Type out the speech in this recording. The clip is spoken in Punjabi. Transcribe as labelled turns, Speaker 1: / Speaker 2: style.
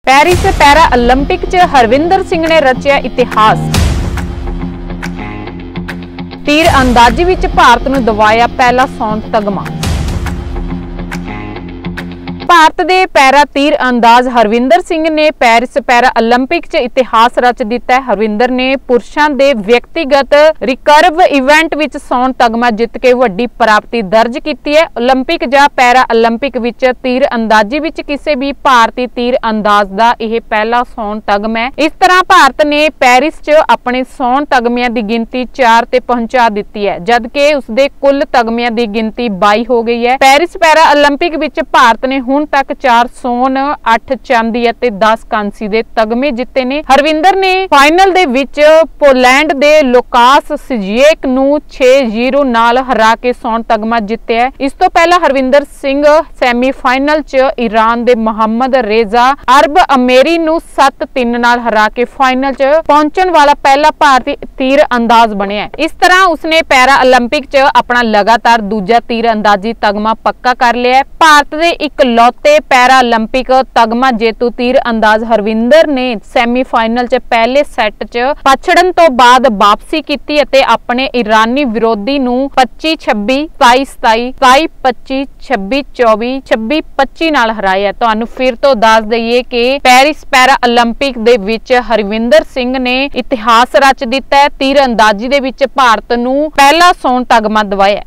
Speaker 1: ਪੈਰਿਸ ਪੈਰਾ 올림픽 'ਚ ਹਰਵਿੰਦਰ ਸਿੰਘ ਨੇ ਰਚਿਆ ਇਤਿਹਾਸ। ਤੀਰ ਅੰਦਾਜ਼ੀ ਵਿੱਚ ਭਾਰਤ ਨੂੰ ਦਿਵਾਇਆ ਪਹਿਲਾ ਸੋਨ ਤਗਮਾ। ਭਾਰਤ ਦੇ ਪੈਰਾ ਤੀਰ ਅੰਦਾਜ਼ ਹਰਵਿੰਦਰ ਸਿੰਘ ਨੇ ਪੈਰਿਸ ਪੈਰਾ 올림픽 'ਚ ਇਤਿਹਾਸ ਰਚ ਦਿੱਤਾ ਹੈ। ਹਰਵਿੰਦਰ ਨੇ ਪੁਰਸ਼ਾਂ ਦੇ ਵਿਅਕਤੀਗਤ ਰਿਕਰਵ ਇਵੈਂਟ ਵਿੱਚ ਸੋਨ ਤਗਮਾ ਜਿੱਤ ਕੇ ਵੱਡੀ ਪ੍ਰਾਪਤੀ ਦਰਜ ਕੀਤੀ ਹੈ। 올림픽 ਜਾਂ ਪੈਰਾ 올림픽 ਵਿੱਚ ਤੀਰ ਅੰਦਾਜ਼ੀ ਵਿੱਚ ਕਿਸੇ ਵੀ ਭਾਰਤੀ ਤੀਰ ਅੰਦਾਜ਼ ਦਾ ਇਹ ਪਹਿਲਾ ਸੋਨ ਤਗਮਾ ਹੈ। ਇਸ ਤਰ੍ਹਾਂ ਭਾਰਤ ਨੇ ਪੈਰਿਸ 'ਚ ਆਪਣੇ ਸੋਨ ਤਗਮਿਆਂ ਦੀ ਗਿਣਤੀ 4 ਤੇ ਪਹੁੰਚਾ ਦਿੱਤੀ ਹੈ, ਜਦਕਿ ਉਸਦੇ ਕੁੱਲ ਤਗਮਿਆਂ ਦੀ ਗਿਣਤੀ 22 ਹੋ ਗਈ ਹੈ। ਪੈਰਿਸ ਪੈਰਾ 올림픽 ਵਿੱਚ ਭਾਰਤ ਨੇ ਹੁਣ ਤੱਕ 4 ਸੋਨ, 8 ਚਾਂਦੀ ਅਤੇ 10 ਕਾਂਸੀ ਦੇ ਤਗਮੇ ਜਿੱਤੇ ਨੇ। ਹਰਵਿੰਦਰ ਨੇ ਫਾਈਨਲ ਦੇ ਵਿੱਚ ਪੋਲੈਂਡ ਦੇ ਲੋਕਾਸ ਸਿਜੀਏਕ ਨੂੰ 6-0 ਨਾਲ ਹਰਾ ਕੇ ਸੋਨ ਤਗਮਾ ਜਿੱਤਿਆ। ਇਸ ਤੋਂ ਪਹਿਲਾਂ ਹਰਵਿੰਦਰ ਸਿੰਘ ਸੈਮੀਫਾਈਨਲ 'ਚ ਈਰਾਨ ਦੇ ਮੁਹੰਮਦ ਰੇਜ਼ਾ ਅਰਬ ਅਮੇਰੀ ਨੂੰ 7-3 ਨਾਲ ਹਰਾ ਕੇ ਫਾਈਨਲ 'ਚ ਪਹੁੰਚਣ ਵਾਲਾ ਪਹਿਲਾ ਭਾਰਤੀ ਤੀਰ ਅੰਦਾਜ਼ ਬਣਿਆ। ਇਸ ਤਰ੍ਹਾਂ ਉਸਨੇ ਪੈਰਾ 올림픽 'ਚ ਆਪਣਾ ਲਗਾਤਾਰ ਦੂਜਾ ਤੀਰ ਅੰਦਾਜ਼ੀ ਤਗਮਾ ਪੱਕਾ ਕਰ ਲਿਆ। ਭਾਰਤ ਦੇ ਇਕਲੌਤੇ ਪੈਰਾ 올림픽 ਤਗਮਾ ਜੇਤੂ ਤੀਰ ਅੰਦਾਜ਼ ਹਰਵਿੰਦਰ ਨੇ ਸੈਮੀਫਾਈਨਲ 'ਚ ਪਹਿਲੇ ਸੈੱਟ 'ਚ ਪਛੜਨ ਤੋਂ ਬਾਅਦ ਵਾਪਸੀ ਕੀਤੀ ਅਤੇ ਆਪਣੇ ਈਰਾਨੀ ਵਿਰੋਧੀ ਨੂੰ 25-26, 27-27, 27-25, 26-24, 26-25 ਨਾਲ ਹਰਾਇਆ। ਤੁਹਾਨੂੰ ਫਿਰ ਤੋਂ ਦੱਸ ਦਈਏ ਕਿ ਪੈਰਿਸ ਪੈਰਾ 올림픽 ਦੇ ਵਿੱਚ ਹਰਵਿੰਦਰ ਸਿੰਘ ਨੇ ਇਤਿਹਾਸ ਰਚ ਦਿੱਤਾ ਹੈ। ਤੀਰ ਅੰਦਾਜ਼ੀ ਦੇ ਵਿੱਚ ਭਾਰਤ ਨੂੰ ਪਹਿਲਾ ਸੋਨ ਤਗਮਾ ਦਿਵਾਇਆ।